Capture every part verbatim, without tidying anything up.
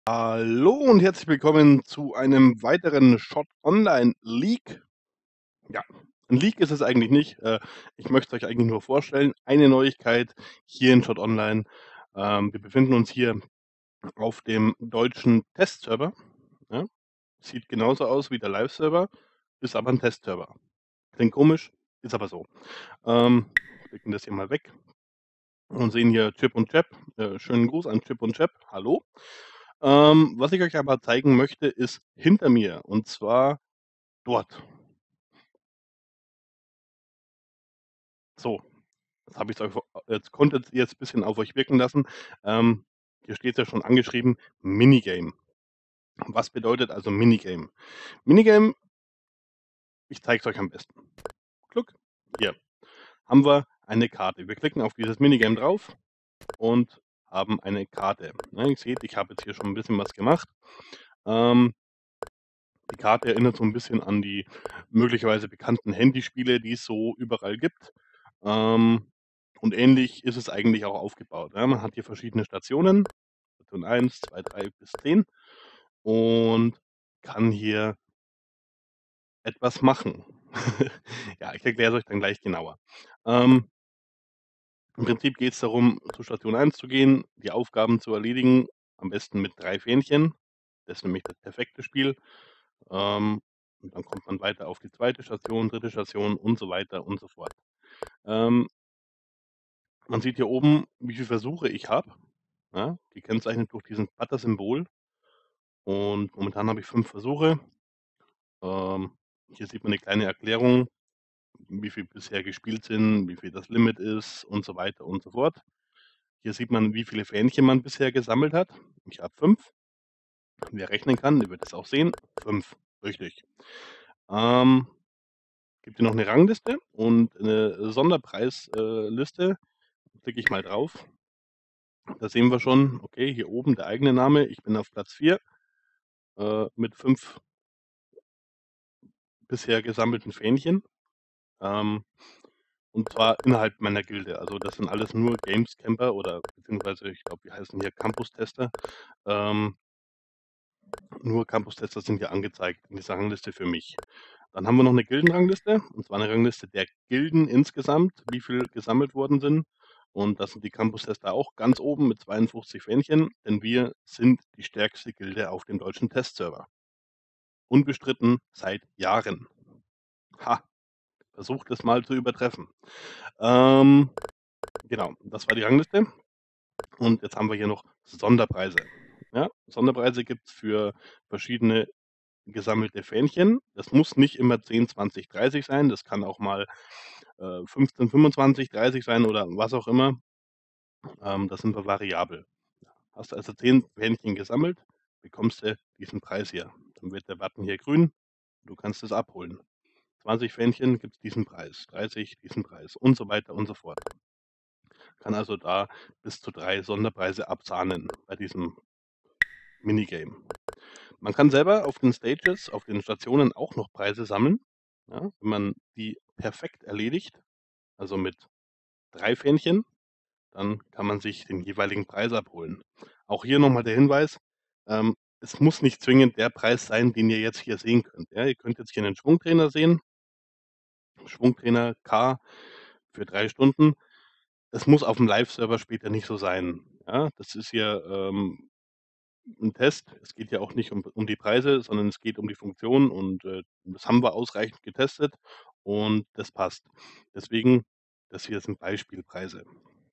Hallo und herzlich willkommen zu einem weiteren Shot Online League. Ja, 'n League ist es eigentlich nicht. Äh, ich möchte es euch eigentlich nur vorstellen. Eine Neuigkeit hier in Shot Online. Ähm, wir befinden uns hier auf dem deutschen Testserver, ja? Sieht genauso aus wie der Live-Server, ist aber 'n Testserver. Klingt komisch, ist aber so. Ähm, klicken das hier mal weg und sehen hier Chip und Chap. Äh, schönen Gruß an Chip und Chap. Hallo. Ähm, was ich euch aber zeigen möchte, ist hinter mir und zwar dort. So, jetzt habe ich's euch vo jetzt konntet ihr's bisschen auf euch wirken lassen. Ähm, hier steht's ja schon angeschrieben, Minigame. Was bedeutet also Minigame? Minigame ich zeige es euch am besten. Gluck, hier haben wir eine Karte. Wir klicken auf dieses Minigame drauf und haben eine Karte, ne? Ihr seht, ich habe jetzt hier schon 'n bisschen was gemacht. Ähm die Karte erinnert so 'n bisschen an die möglicherweise bekannten Handyspiele, die es so überall gibt. Ähm, und ähnlich ist es eigentlich auch aufgebaut, ja? Man hat hier verschiedene Stationen, Station eins, zwei, drei bis zehn und kann hier etwas machen. Ja, ich erkläre es euch dann gleich genauer. Ähm im Prinzip geht's darum, zur Station eins zu gehen, die Aufgaben zu erledigen, am besten mit drei Fähnchen. Das ist nämlich das perfekte Spiel. Ähm, und dann kommt man weiter auf die zweite Station, dritte Station und so weiter und so fort. Ähm man sieht hier oben, wie viel Versuche ich habe, ja, gekennzeichnet durch diesen Butter-Symbol. Und momentan habe ich fünf Versuche. Ähm, hier sieht man 'ne kleine Erklärung, wie viel bisher gespielt sind, wie viel das Limit ist und so weiter und so fort. Hier sieht man, wie viele Fähnchen man bisher gesammelt hat. Ich habe fünf. Wer rechnen kann, der wird das auch sehen. fünf, richtig. Ähm, gibt hier noch 'ne Rangliste und 'ne Sonderpreis äh, Liste. Klicke ich mal drauf. Da sehen wir schon, okay, hier oben der eigene Name. Ich bin auf Platz vier, äh, mit fünf bisher gesammelten Fähnchen. Ähm, und zwar innerhalb meiner Gilde. Also, das sind alles nur Gamescamper oder beziehungsweise ich glaube, die heißen hier Campus-Tester. Ähm nur Campus-Tester sind hier angezeigt in dieser Rangliste für mich. Dann haben wir noch 'ne Gildenrangliste, und zwar 'ne Rangliste der Gilden insgesamt, wie viel gesammelt worden sind. Und da sind die Campus-Tester auch ganz oben mit zweiundfünfzig Fähnchen, denn wir sind die stärkste Gilde auf dem deutschen Testserver. Unbestritten seit Jahren. Ha, versucht es mal zu übertreffen. Ähm, genau, das war die Rangliste. Und jetzt haben wir hier noch Sonderpreise, ja? Sonderpreise gibt's für verschiedene gesammelte Fähnchen. Das muss nicht immer zehn, zwanzig, dreißig sein. Das kann auch mal, äh, fünfzehn, fünfundzwanzig, dreißig sein oder was auch immer. Ähm, da sind wir variabel. Hast du also zehn Fähnchen gesammelt, bekommst du diesen Preis hier. Dann wird der Button hier grün, du kannst es abholen. zwanzig Fähnchen gibt's diesen Preis, dreißig diesen Preis und so weiter und so fort. Kann also da bis zu drei Sonderpreise absahnen bei diesem Minigame. Man kann selber auf den Stages, auf den Stationen auch noch Preise sammeln, ja, wenn man die perfekt erledigt, also mit drei Fähnchen, dann kann man sich den jeweiligen Preis abholen. Auch hier noch mal der Hinweis, ähm, es muss nicht zwingend der Preis sein, den ihr jetzt hier sehen könnt, ja? Ihr könnt jetzt hier 'nen Schwungtrainer sehen. Schwungtrainer K für drei Stunden. Es muss auf'm Live-Server später nicht so sein, ja? Das ist hier, ähm, 'n Test. Es geht ja auch nicht um um die Preise, sondern es geht um die Funktion und, äh, das haben wir ausreichend getestet und das passt. Deswegen, das hier sind Beispielpreise.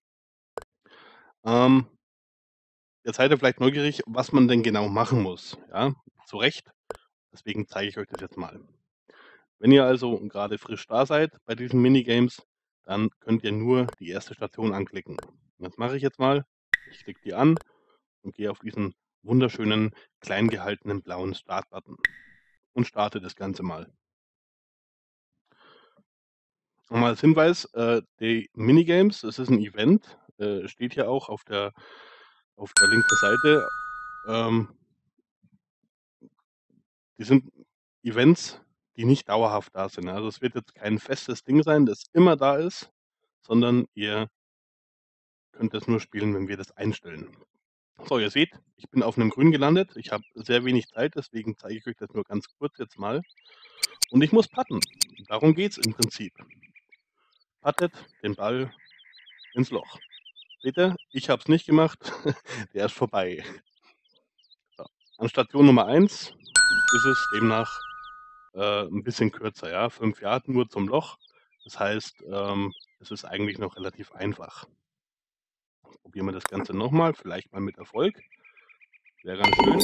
Ähm jetzt seid ihr vielleicht neugierig, was man denn genau machen muss, ja? Zu Recht, deswegen zeige ich euch das jetzt mal. Wenn ihr also grade frisch da seid bei diesen Minigames, dann könnt ihr nur die erste Station anklicken. Das mache ich jetzt mal. Ich klicke die an und gehe auf diesen wunderschönen, klein gehaltenen blauen Start-Button und starte das Ganze mal. Noch mal als Hinweis, äh, die Minigames, das ist 'n Event, äh, steht hier auch auf der auf der linken Seite. Ähm die sind Events, die nicht dauerhaft da sind. Also, es wird jetzt kein festes Ding sein, das immer da ist, sondern ihr könnt das nur spielen, wenn wir das einstellen. So, ihr seht, ich bin auf 'nem Grün gelandet. Ich habe sehr wenig Zeit, deswegen zeige ich euch das nur ganz kurz jetzt mal. Und ich muss putten. Darum geht's im Prinzip. Puttet den Ball ins Loch. Seht ihr? Ich habe es nicht gemacht. Der ist vorbei. So, an Station Nummer eins ist es demnach, äh, 'n bisschen kürzer, ja, fünf Yard nur zum Loch. Das heißt, ähm, es ist eigentlich noch relativ einfach. Probieren wir das Ganze noch mal, vielleicht mal mit Erfolg. Wäre ganz schön.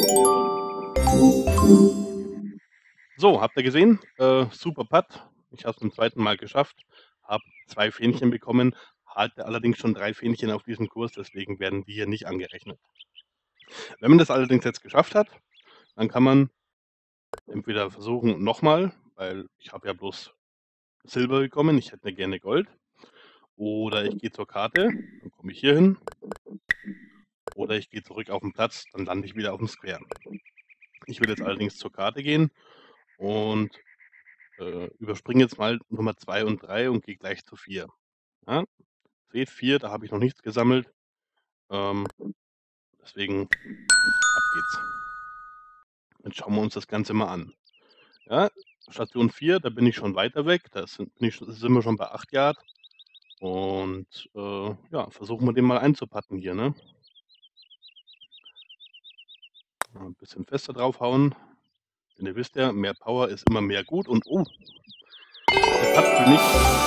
Jawohl. So, habt ihr gesehen? Äh, super Putt. Ich habe es zum zweiten Mal geschafft, habe zwei Fähnchen bekommen, hatte allerdings schon drei Fähnchen auf diesem Kurs, deswegen werden die hier nicht angerechnet. Wenn man das allerdings jetzt geschafft hat, dann kann man entweder versuchen noch mal, weil ich habe ja bloß Silber bekommen, ich hätte gerne Gold. Oder ich gehe zur Karte, dann komme ich hier hin. Oder ich gehe zurück auf 'n Platz, dann lande ich wieder auf'm Square. Ich will jetzt allerdings zur Karte gehen und, äh, überspringe jetzt mal Nummer zwei und drei und gehe gleich zu vier. Ja? Seht, vier, da habe ich noch nichts gesammelt. Ähm, deswegen ab geht's. Jetzt schauen wir uns das Ganze mal an. Ja, Station vier, da bin ich schon weiter weg. Da sind bin ich sch sind wir schon bei acht Yard. Und, äh, ja, versuchen wir den mal einzuputten hier, ne? Mal 'n bisschen fester draufhauen. Denn ihr wisst ja, mehr Power ist immer mehr gut und oh! Der Puttkönig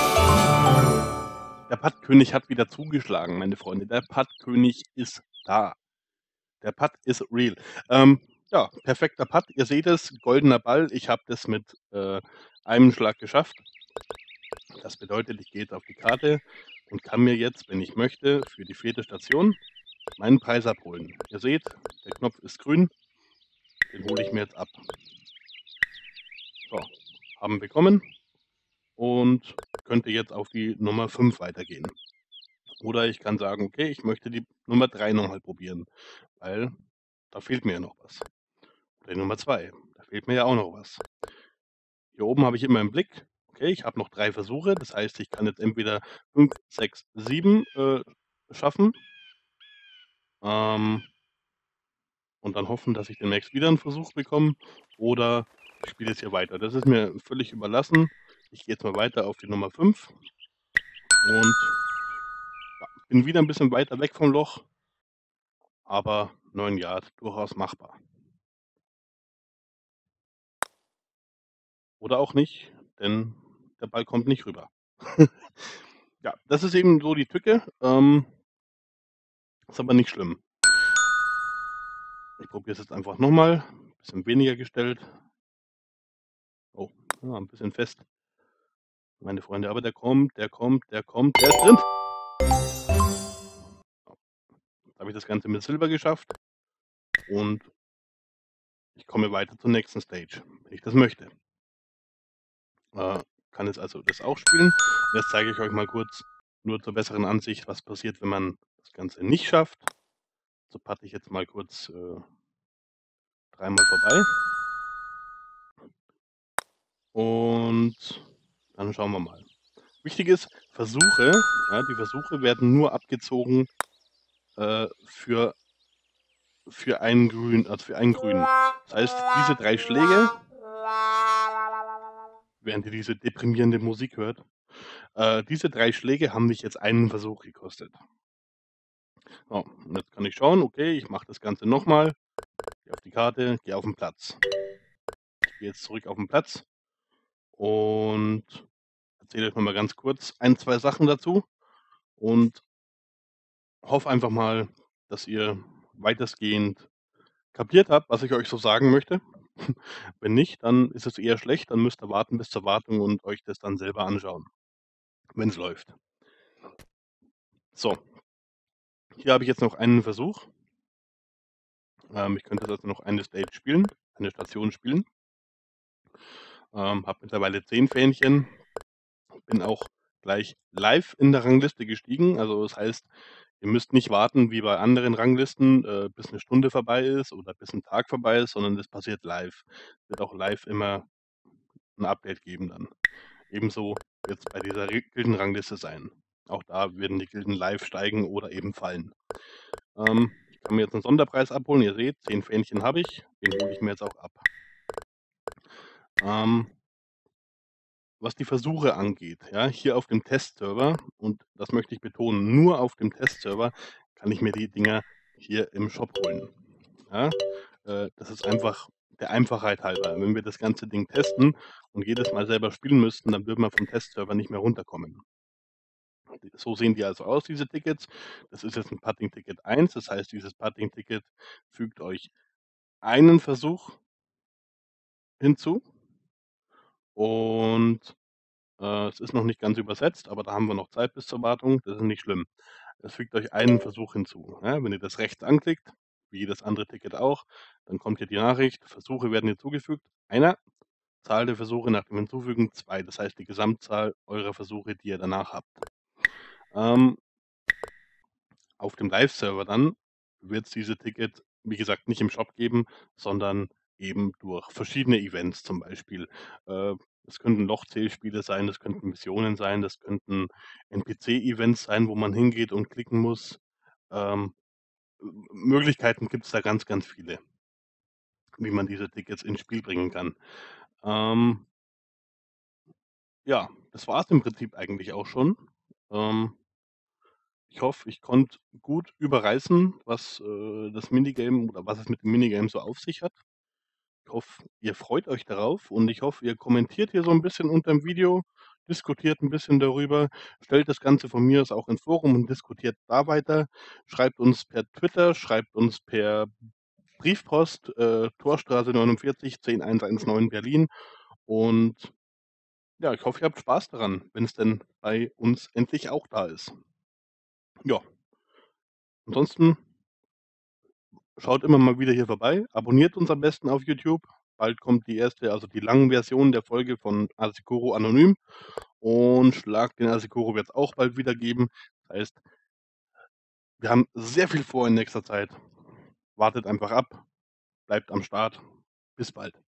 der Puttkönig hat wieder zugeschlagen, meine Freunde. Der Puttkönig ist da. Der Putt is real. Ähm, ja, perfekter Putt. Ihr seht es, goldener Ball. Ich habe das mit, äh, einem Schlag geschafft. Das bedeutet, ich gehe jetzt auf die Karte und kann mir jetzt, wenn ich möchte, für die vierte Station meinen Preis abholen. Ihr seht, der Knopf ist grün. Den hole ich mir jetzt ab. So, haben bekommen und könnte jetzt auf die Nummer fünf weitergehen. Oder ich kann sagen: „Okay, ich möchte die Nummer drei noch mal probieren“, weil da fehlt mir ja noch was. Oder die Nummer zwei, da fehlt mir ja auch noch was. Hier oben habe ich immer im Blick, okay, ich habe noch drei Versuche. Das heißt, ich kann jetzt entweder fünf, sechs, sieben, äh, schaffen ähm und dann hoffen, dass ich demnächst wieder 'n Versuch bekomme oder ich spiele jetzt hier weiter. Das ist mir völlig überlassen. Ich gehe jetzt mal weiter auf die Nummer fünf und ja, bin wieder 'n bisschen weiter weg vom Loch aber neun Yard, durchaus machbar. Oder auch nicht, denn der Ball kommt nicht rüber. Ja, das ist eben so die Tücke, ähm ist aber nicht schlimm. Ich probiere es jetzt einfach noch mal, bisschen weniger gestellt. Oh, ja, 'n bisschen fest. Meine Freunde, aber der kommt, der kommt, der kommt, der ist drin! So. Jetzt habe ich das Ganze mit Silber geschafft und ich komme weiter zur nächsten Stage, wenn ich das möchte. Äh, kann jetzt also das auch spielen. Jetzt zeige ich euch mal kurz, nur zur besseren Ansicht, was passiert, wenn man das Ganze nicht schafft. So putte ich jetzt mal kurz, äh dreimal vorbei. Und dann schauen wir mal. Wichtig ist, Versuche ja, die Versuche werden nur abgezogen, äh, für für ein Grün also für ein Grün. Das heißt, diese drei Schläge während ihr diese deprimierende Musik hört, äh, diese drei Schläge haben mich jetzt einen Versuch gekostet. So, und jetzt kann ich schauen, okay, ich mache das Ganze noch mal, gehe auf die Karte, gehe auf 'n Platz. Ich gehe jetzt zurück auf 'n Platz und erzähle euch noch mal ganz kurz ein, zwei Sachen dazu und hoffe einfach mal, dass ihr weitestgehend kapiert habt, was ich euch so sagen möchte. Wenn nicht, dann ist es eher schlecht, dann müsst ihr warten bis zur Wartung und euch das dann selber anschauen, wenn's läuft. So. Hier habe ich jetzt noch einen Versuch. Ähm, ich könnte jetzt also noch eine Stage spielen eine Station spielen. Ähm, habe mittlerweile zehn Fähnchen. Bin auch gleich live in der Rangliste gestiegen. Also, das heißt, ihr müsst nicht warten wie bei anderen Ranglisten, äh, bis 'ne Stunde vorbei ist oder bis 'n Tag vorbei ist, sondern das passiert live. Wird auch live immer 'n Update geben dann. Ebenso wird's bei dieser Re Gildenrangliste sein. Auch da werden die Gilden live steigen oder eben fallen. Ähm, Ich kann mir jetzt 'n Sonderpreis abholen. Ihr seht, zehn Fähnchen habe ich. Den hole ich mir jetzt auch ab. Ähm was die Versuche angeht, ja, hier auf dem Testserver, und das möchte ich betonen, nur auf dem Testserver kann ich mir die Dinger hier im Shop holen. Ja, äh, das ist einfach der Einfachheit halber. Wenn wir das ganze Ding testen und jedes Mal selber spielen müssten, dann würden wir vom Testserver nicht mehr runterkommen. So sehen die also aus, diese Tickets. Das ist jetzt 'n Putting-Ticket eins. Das heißt, dieses Putting-Ticket fügt euch einen Versuch hinzu. Und, äh, es ist noch nicht ganz übersetzt, aber da haben wir noch Zeit bis zur Wartung. Das ist nicht schlimm. Es fügt euch einen Versuch hinzu, ja? Wenn ihr das rechts anklickt, wie jedes andere Ticket auch, dann kommt hier die Nachricht: „Versuche werden hinzugefügt.“ einer. Zahl der Versuche nach dem Hinzufügen zwei. Das heißt, die Gesamtzahl eurer Versuche, die ihr danach habt. Ähm auf dem Live-Server dann wird's diese Ticket, wie gesagt, nicht im Shop geben, sondern eben durch verschiedene Events zum Beispiel. Äh, es könnten Lochzählspiele sein, das könnten Missionen sein, das könnten N P C-Events sein, wo man hingeht und klicken muss. Ähm, M Möglichkeiten gibt's da ganz, ganz viele wie man diese Tickets ins Spiel bringen kann. Ähm ja, das war's im Prinzip eigentlich auch schon. Ähm ich hoffe, ich konnte gut überreißen, was, äh, das Minigame oder was es mit dem Minigame so auf sich hat. Ich hoffe, ihr freut euch darauf und ich hoffe, ihr kommentiert hier so 'n bisschen unterm Video, diskutiert 'n bisschen darüber, stellt das Ganze von mir aus auch ins Forum und diskutiert da weiter. Schreibt uns per Twitter, schreibt uns per Briefpost, äh, Torstraße neunundvierzig zehn eins eins neun Berlin. Und ja, ich hoffe, ihr habt Spaß daran, wenn's denn bei uns endlich auch da ist. Ja. Ansonsten schaut immer mal wieder hier vorbei, abonniert uns am besten auf YouTube. Bald kommt die erste also die langen Version der Folge von Asicoro Anonym und Schlag den Asicoro wird's auch bald wieder geben. Heißt wir haben sehr viel vor in nächster Zeit. Wartet einfach ab, bleibt am Start. Bis bald.